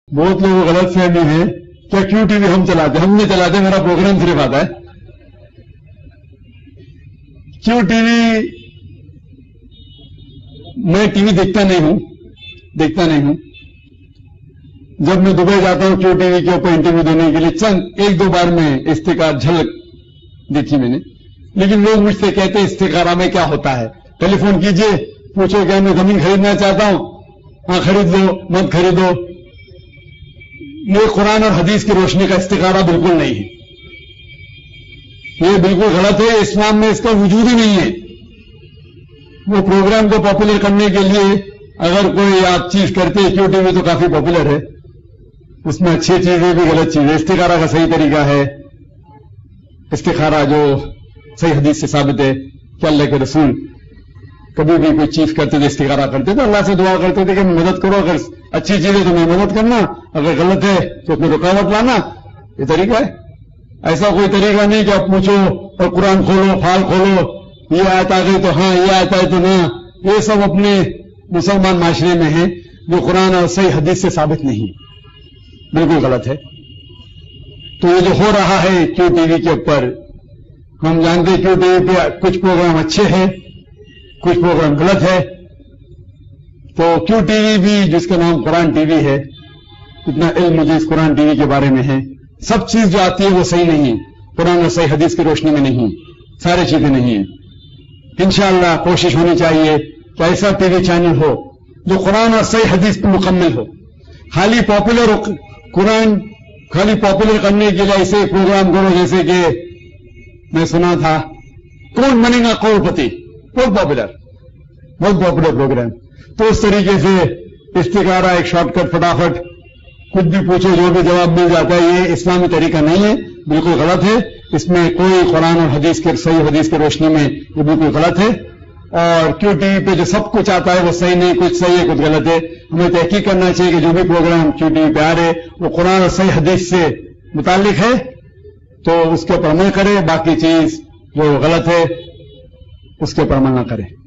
بہت لوگوں کو غلط فہمی ہے کیا کیوں ٹی وی ہم چلاتے؟ ہم نہیں چلاتے، میرا پروگرام صرف آتا ہے. کیوں ٹی وی؟ میں ٹی وی دیکھتا نہیں ہوں. جب میں دبئی جاتا ہوں کیوں ٹی وی کے اوپر انٹرویو دینے کے لیے چند ایک دو بار میں استخارہ جھلک دیکھی میں نے. لیکن لوگ مجھ سے کہتے استخارہ میں کیا ہوتا ہے؟ ٹیلی فون کیجئے، پوچھو کہ میں زمین خریدنا چاہتا ہوں، ہاں خرید لو، مت خریدو. یہ قرآن اور حدیث کی روشنی کا استخارہ بالکل نہیں ہے، یہ بالکل غلط ہے. اسلام میں اس کا وجود ہی نہیں ہے. وہ پروگرام کو پاپولر کرنے کے لیے اگر کوئی آپ چیز کرتے ہیں، کیوں ٹی وی تو کافی پاپولر ہے، اس میں اچھی چیزیں بھی غلط چیزیں. استخارہ کا صحیح طریقہ ہے استخارہ جو صحیح حدیث سے ثابت ہے کہ اللہ کے رسول کبھی بھی کوئی چیز کرتے تھے استخارہ کرتے تھے، اللہ سے دعا کرتے تھے کہ مدد کرو، اگر اچھی چیز ہے تو میں مدد کرنا، اگر غلط ہے تو اس میں رکاوٹ لانا. یہ طریقہ ہے. ایسا کوئی طریقہ نہیں کہ آپ پوچھو اور قرآن کھولو، فال کھولو، یہ آیت آ گئی تو ہاں، یہ آیت آئی تو نہ. یہ سب اپنے مسلمان معاشرے میں ہیں جو قرآن اور صحیح حدیث سے ثابت نہیں، بالکل غلط ہے. تو یہ جو ہو رہا ہے کیوں ٹی وی کے اوپر، ہم جانتے کیوں ٹی وی پہ کچھ پروگرام اچھے ہیں، کچھ پروگرام غلط ہے. تو کیوں ٹی وی بھی جس کا نام قرآن ٹی وی ہے، اتنا علم مجھے اس قرآن ٹی وی کے بارے میں ہے. سب چیز جو آتی ہے وہ صحیح نہیں ہے، قرآن اور صحیح حدیث کی روشنی میں نہیں، ساری چیزیں نہیں ہیں. انشاءاللہ کوشش ہونی چاہیے کہ ایسا ٹی وی چینل ہو جو قرآن اور صحیح حدیث پہ مکمل ہو. خالی پاپولر کرنے کے لیے ایسے پروگرام کرو جیسے کہ میں سنا تھا کون بنے گا کروڑ پتی، بہت پاپولر پروگرام. تو اس طریقے سے استخارہ ایک شارٹ کٹ، فٹافٹ کچھ بھی پوچھو جو بھی جواب مل جاتا ہے، یہ اسلامی طریقہ نہیں ہے، بالکل غلط ہے. اس میں کوئی قرآن اور حدیث کے صحیح حدیث کی روشنی میں یہ بالکل غلط ہے. اور کیوں ٹی وی پہ جو سب کچھ آتا ہے وہ صحیح نہیں، کچھ صحیح ہے کچھ غلط ہے. ہمیں تحقیق کرنا چاہیے کہ جو بھی پروگرام کیوں ٹی وی پہ آ رہے وہ قرآن اور صحیح حدیث سے متعلق ہے تو اس کے اوپر عمل کرے، باقی چیز جو غلط ہے اس کے اوپر عمل نہ کرے.